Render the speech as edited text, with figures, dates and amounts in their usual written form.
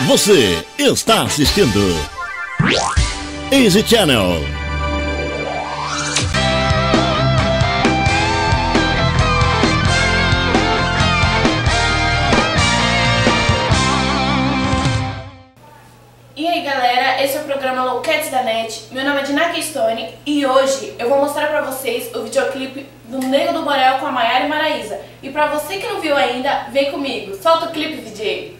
Você está assistindo Easy Channel. E aí galera, esse é o programa Low Cats da NET, meu nome é Dinaki Stone e hoje eu vou mostrar pra vocês o videoclipe do Nego do Borel com a Maiara e Maraísa. E pra você que não viu ainda, vem comigo, solta o clipe, DJ!